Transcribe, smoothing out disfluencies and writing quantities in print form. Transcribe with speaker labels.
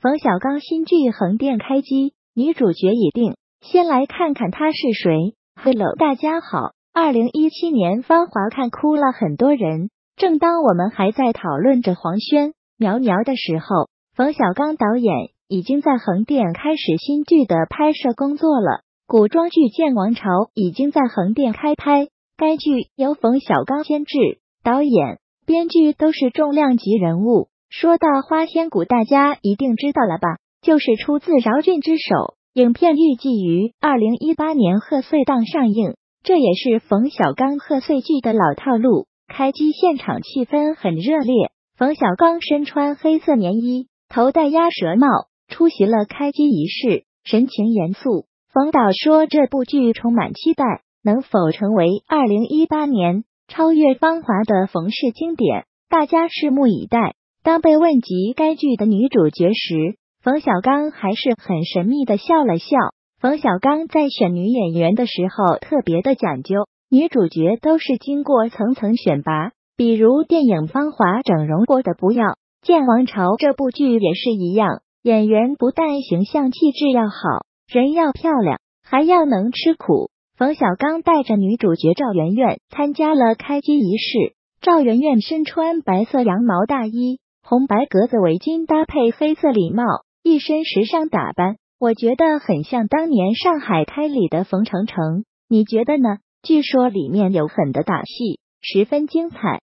Speaker 1: 冯小刚新剧横店开机，女主角已定，先来看看她是谁。Hello， 大家好。2017年芳华看哭了很多人。正当我们还在讨论着黄轩、苗苗的时候，冯小刚导演已经在横店开始新剧的拍摄工作了。古装剧《剑王朝》已经在横店开拍，该剧由冯小刚监制、导演、编剧都是重量级人物。说到花千骨，大家一定知道了吧？就是出自饶俊之手。影片预计于2018年贺岁档上映，这也是冯小刚贺岁剧的老套路。开机现场气氛很热烈，冯小刚身穿黑色棉衣，头戴鸭舌帽，出席了开机仪式，神情严肃。冯导说这部剧充满期待，能否成为2018年超越芳华的冯氏经典，大家拭目以待。当被问及该剧的女主角时，冯小刚还是很神秘的笑了笑。冯小刚在选女演员的时候特别的讲究，女主角都是经过层层选拔，比如电影《芳华》整容过的不要，《剑王朝》这部剧也是一样，演员不但形象气质要好，人要漂亮，还要能吃苦。冯小刚带着女主角赵媛媛参加了开机仪式，赵媛媛身穿白色羊毛大衣，红白格子围巾搭配黑色礼帽，一身时尚打扮，我觉得很像当年上海滩里的冯程程，你觉得呢？据说里面有狠的打戏，十分精彩。